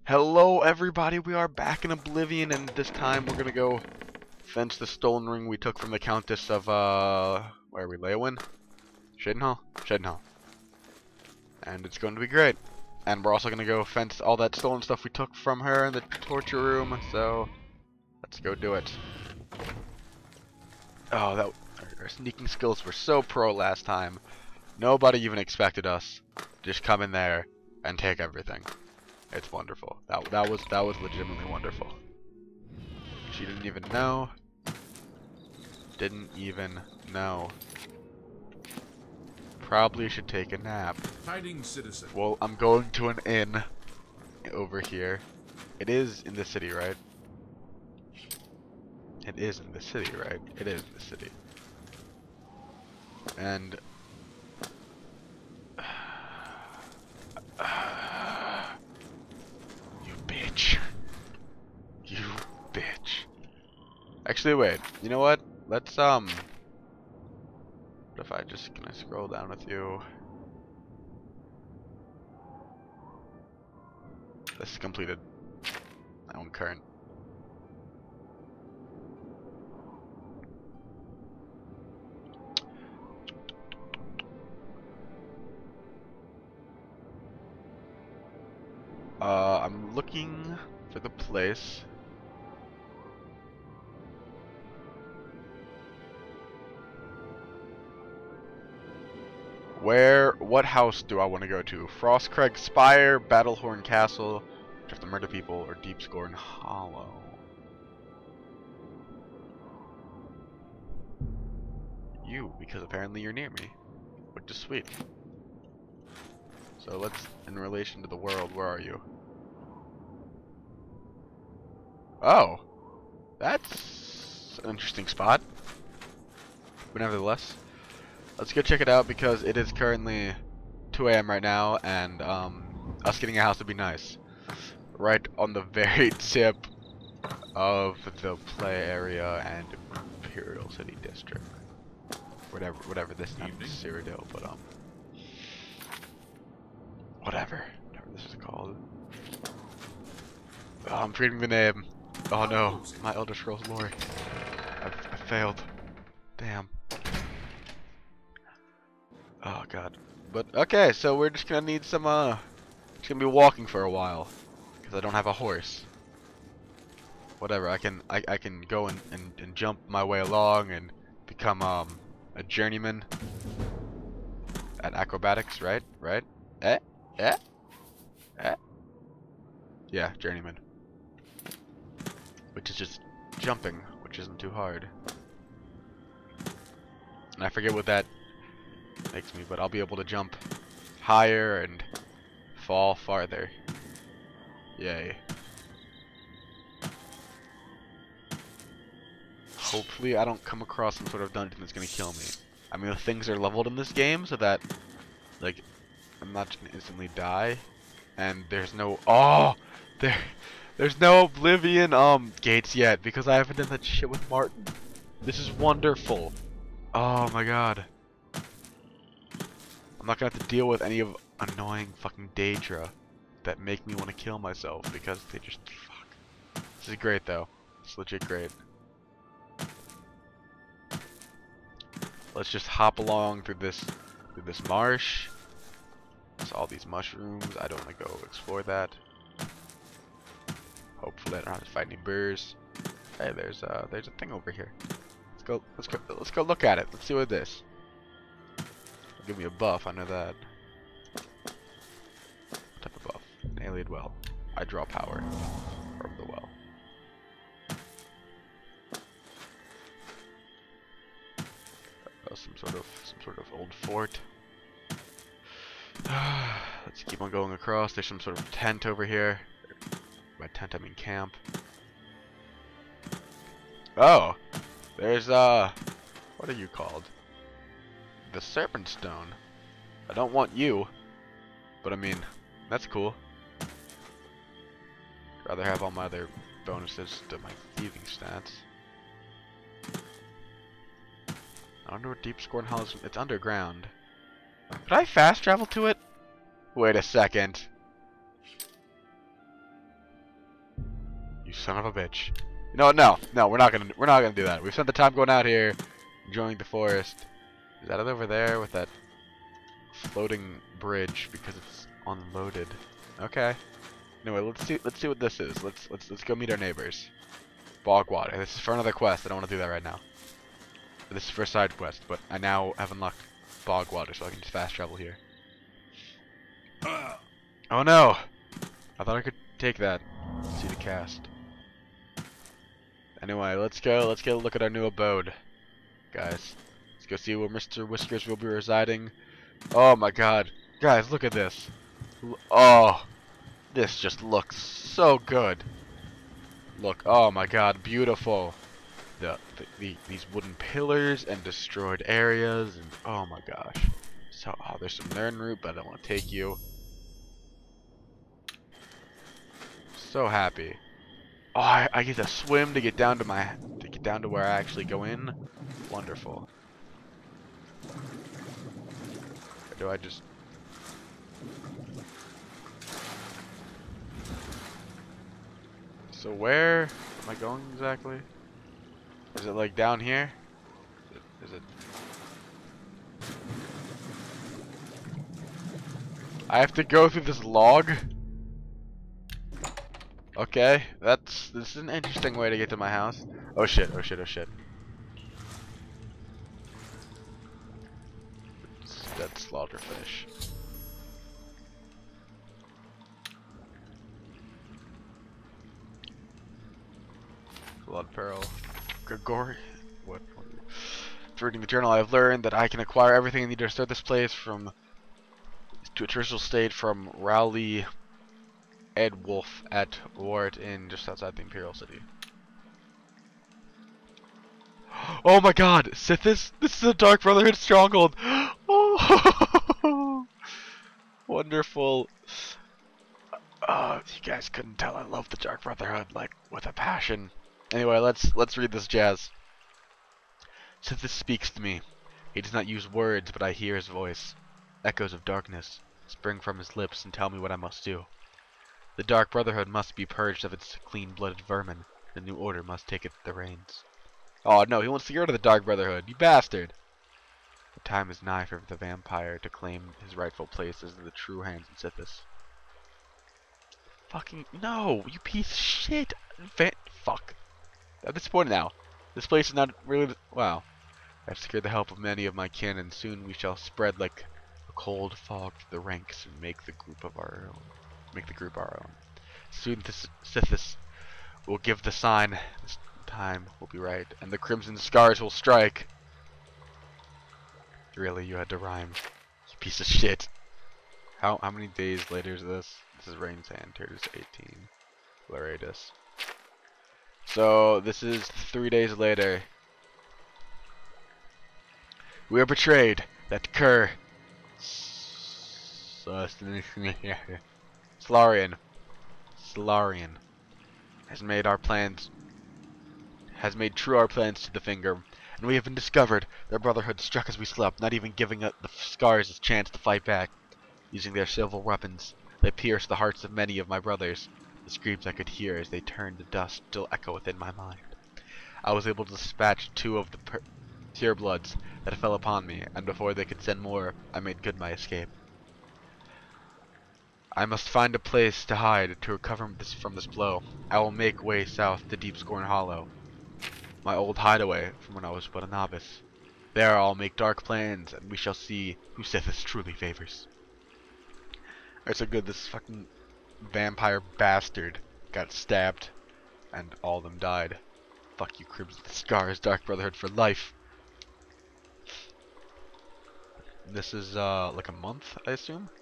Hello everybody, we are back in Oblivion, and this time we're gonna go fence the stolen ring we took from the Countess of, where are we, Leowyn? Cheydinhal? Cheydinhal. And it's going to be great. And we're also gonna go fence all that stolen stuff we took from her in the torture room, so let's go do it. Oh, our sneaking skills were so pro last time. Nobody even expected us to just come in there and take everything. It's wonderful. That was legitimately wonderful. She didn't even know. Didn't even know. Probably should take a nap. Hiding citizen. Well, I'm going to an inn over here. It is in the city, right? It is in the city, right? It is in the city. And you bitch. Actually, wait. You know what? Let's what if can I scroll down with you? This is completed. I own current. I'm looking for the place. What house do I want to go to? Frostcrag Spire, Battlehorn Castle, Drift to Murder People, or Deepscorn Hollow? You, because apparently you're near me, which is sweet. So let's, in relation to the world, where are you? Oh, that's an interesting spot. But nevertheless, let's go check it out because it is currently 2 AM right now, and us getting a house would be nice. Right on the very tip of the play area and Imperial City District. Whatever this not Cyrodiil, but whatever this is called. Oh, I'm forgetting the name. Oh no, my Elder Scrolls lore. I failed. Damn. Oh god. But okay, so we're just gonna need some just gonna be walking for a while because I don't have a horse. Whatever, I can go and jump my way along and become a journeyman at acrobatics, right? Yeah, journeyman. Which is just jumping, which isn't too hard. And I forget what that makes me, but I'll be able to jump higher and fall farther. Yay. Hopefully I don't come across some sort of dungeon that's gonna kill me. I mean, the things are leveled in this game so that, like, I'm not just gonna instantly die. And there's no there's no Oblivion gates yet because I haven't done that shit with Martin. This is wonderful. Oh my god. I'm not gonna have to deal with any of annoying fucking Daedra that make me want to kill myself because they just fuck. This is great though. It's legit great. Let's just hop along through this marsh. There's all these mushrooms. I don't want to go explore that. Hopefully I don't have to fight any bears. Hey, there's a thing over here. Let's go look at it. Let's see what it is. It'll give me a buff, I know that. What type of buff? An alien well. I draw power from the well. Some sort of old fort. Let's keep on going across. There's some sort of tent over here. By tent I mean camp. Oh, there's what are you called? The Serpent Stone. I don't want you, but I mean that's cool. I'd rather have all my other bonuses to my thieving stats. I wonder what Deepscorn Hollow is. It's underground. Could I fast travel to it? Wait a second. You son of a bitch. You know what? No, we're not gonna do that. We've spent the time going out here, enjoying the forest. Is that it over there with that floating bridge because it's unloaded? Okay. Anyway, let's see what this is. Let's go meet our neighbors. Bogwater. This is for another quest. I don't want to do that right now. This is for a side quest, but I now have unlocked Bogwater, so I can just fast travel here. Oh no! I thought I could take that. See the cast. Anyway, let's go look at our new abode, guys. Let's go see where Mr. Whiskers will be residing. Oh my god. Guys, look at this. Oh, this just looks so good. Look, oh my god, beautiful. These wooden pillars and destroyed areas, and oh my gosh. So, oh, there's some Nirnroot, but I don't want to take you. So happy. Oh, I get to swim to get down to where I actually go in. Wonderful. Or do I just? So where am I going exactly? Is it like down here? Is it? I have to go through this log? Okay, this is an interesting way to get to my house. Oh shit, oh shit, oh shit. It's dead slaughterfish. Blood Pearl. Grigori? What? Reading the journal, I've learned that I can acquire everything I need to restore this place to its original state from Rowley Ed Wolf at Wart Inn, just outside the Imperial City. Oh my god! Sithis? This is a Dark Brotherhood stronghold! Oh, wonderful. You guys couldn't tell I love the Dark Brotherhood, like, with a passion. Anyway, let's read this jazz. Sithis speaks to me. He does not use words, but I hear his voice. Echoes of darkness spring from his lips and tell me what I must do. The Dark Brotherhood must be purged of its clean-blooded vermin. The New Order must take the reins. Oh no, he wants to get rid of the Dark Brotherhood, you bastard! The time is nigh for the vampire to claim his rightful place as the true hands of Sithis. Fucking no, you piece of shit! Fuck. At this point now, this place is not really. Wow. I've secured the help of many of my kin, and soon we shall spread like a cold fog through the ranks and make the group our own. Soon this Sithis will give the sign. This time will be right, and the crimson scars will strike. Really, you had to rhyme, you piece of shit. How many days later is this? This is Rain's Hand. Here it is 18. Loradus. So this is 3 days later. We are betrayed. That cur Solarian has made true our plans to the finger, and we have been discovered. Their brotherhood struck as we slept, not even giving the scars a chance to fight back. Using their silver weapons, they pierced the hearts of many of my brothers. The screams I could hear as they turned to dust still echo within my mind. I was able to dispatch 2 of the purebloods that fell upon me, and before they could send more, I made good my escape. I must find a place to hide to recover from this blow. I will make way south to Deepscorn Hollow, my old hideaway from when I was but a novice. There I'll make dark plans, and we shall see who Sithis truly favors. Alright, so good, this fucking vampire bastard got stabbed, and all of them died. Fuck you, Crimson Scars, Dark Brotherhood for life. This is, like a month, I assume?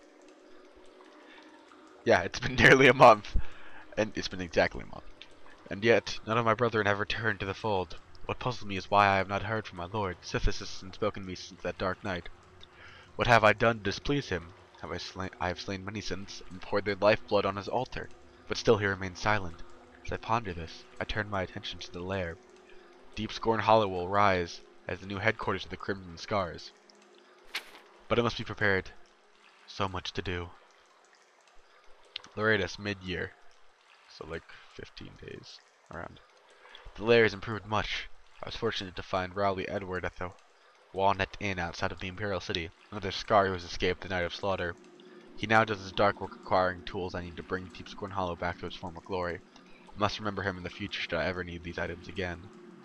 Yeah, it's been nearly a month. And it's been exactly a month. And yet, none of my brethren have returned to the fold. What puzzles me is why I have not heard from my lord. Sithis hasn't spoken to me since that dark night. What have I done to displease him? I have slain many since, and poured their lifeblood on his altar, but still he remains silent. As I ponder this, I turn my attention to the lair. Deepscorn Hollow will rise as the new headquarters of the Crimson Scars. But I must be prepared. So much to do. Loradus, mid-year. So like 15 days around. The lair has improved much. I was fortunate to find Rowley Edward at the Walnut Inn outside of the Imperial City, another Scar who has escaped the night of slaughter. He now does his dark work acquiring tools I need to bring Deepscorn Hollow back to its former glory. I must remember him in the future should I ever need these items again.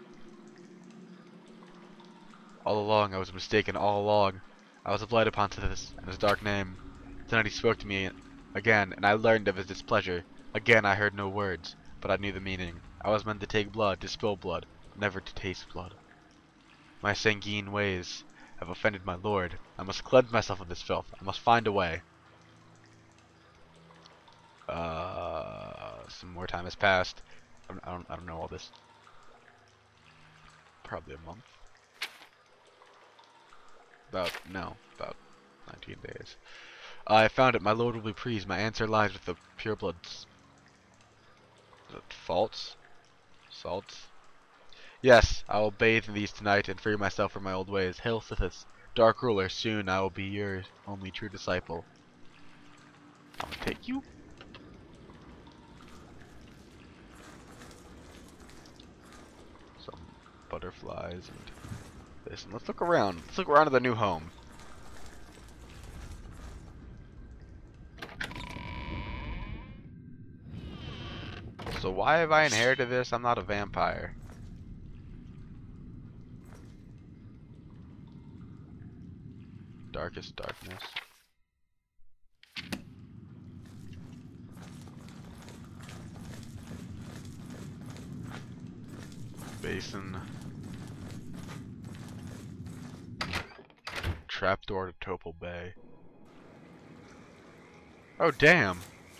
All along I was mistaken, all along. I was led upon to this and his dark name. Tonight he spoke to me again, and I learned of his displeasure. Again I heard no words, but I knew the meaning. I was meant to take blood, to spill blood, never to taste blood. My sanguine ways have offended my lord. I must cleanse myself of this filth. I must find a way. Some more time has passed. I don't know all this. Probably a month. About 19 days. I found it. My lord will be pleased. My answer lies with the purebloods. Faults? Salts? Yes, I will bathe in these tonight and free myself from my old ways. Hail Sithis, dark ruler, soon I will be your only true disciple. I'm gonna take you. Some butterflies and this. And let's look around. Let's look around at the new home. So why have I inherited this? I'm not a vampire. Darkest darkness. Basin. Trapdoor to Topal Bay. Oh damn!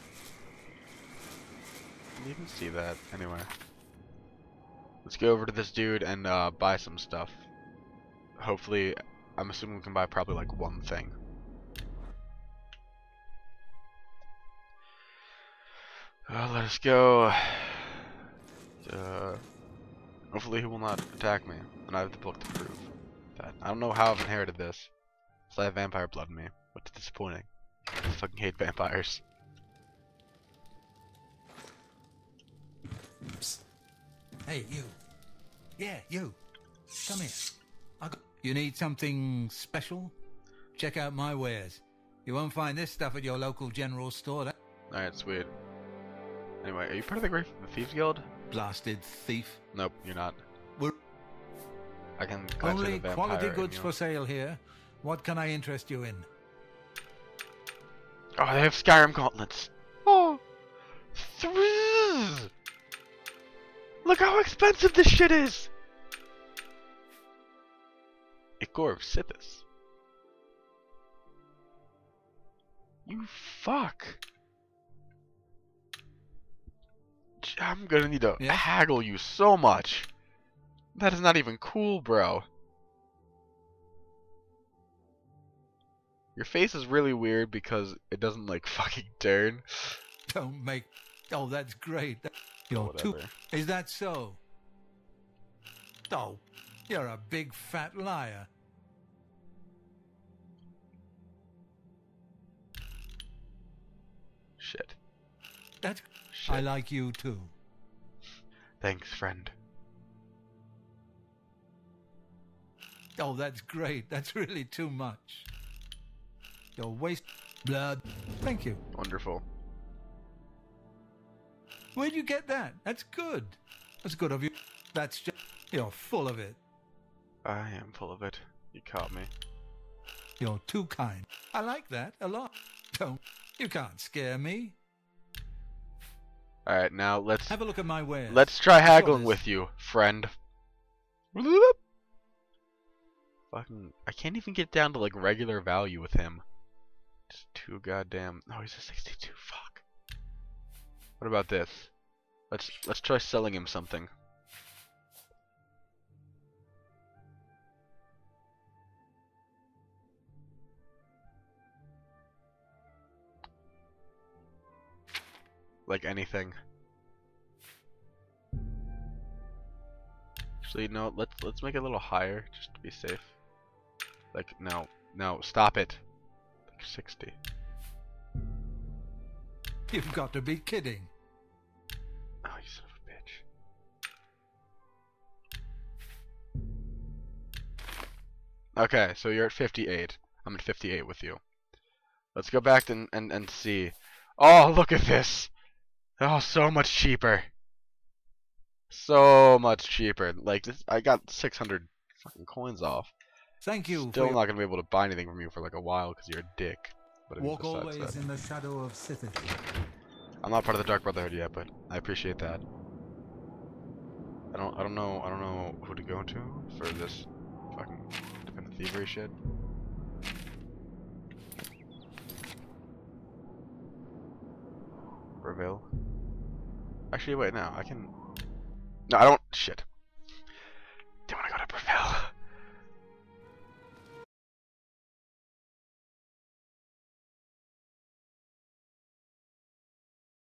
Didn't even see that. Anyway. Let's go over to this dude and buy some stuff. Hopefully, I'm assuming we can buy probably like one thing. Let us go. Hopefully he will not attack me, and I have the book to prove that. I don't know how I've inherited this. So I have vampire blood in me, which is disappointing. I fucking hate vampires. Psst. Hey, you. Yeah, you. Come here. You need something special? Check out my wares. You won't find this stuff at your local general store. Alright, sweet. Anyway, are you part of the Thieves Guild? Blasted thief. Nope, you're not. We're I can glance only the vampire quality in goods you. for sale here. What can I interest you in? Oh, they have Skyrim gauntlets. Oh, look how expensive this shit is. Igor of Sithis. You fuck. I'm gonna need to haggle you so much. That is not even cool, bro. Your face is really weird because it doesn't like fucking turn. Don't make... Oh, that's great. You're Whatever. Is that so? Oh, you're a big fat liar. Shit. That's... Shit. I like you too. Thanks, friend. Oh, that's great. That's really too much. You're waste blood. Thank you. Wonderful. Where'd you get that? That's good. That's good of you. That's just... You're full of it. I am full of it. You caught me. You're too kind. I like that a lot. Don't... You can't scare me. Alright, now let's... Have a look at my wares. Let's try haggling Sure, with you, friend. Fucking... I can't even get down to, like, regular value with him. It's too goddamn... Oh, he's a 62. Fuck. What about this? Let's try selling him something. Like anything. Actually, no. Let's make it a little higher just to be safe. Like no, stop it. Like 60. You've got to be kidding. Okay, so you're at 58. I'm at 58 with you. Let's go back and see. Oh, look at this! Oh, so much cheaper. So much cheaper. Like, this, I got 600 fucking coins off. Thank you for Still your not gonna be able to buy anything from you for like a while because you're a dick. But I mean, walk besides always that, in the shadow of citadel. I'm not part of the Dark Brotherhood yet, but I appreciate that. I don't know who to go to for this fucking independent thievery shit. Reveal. Actually, wait, no, I can. No, I don't. Shit.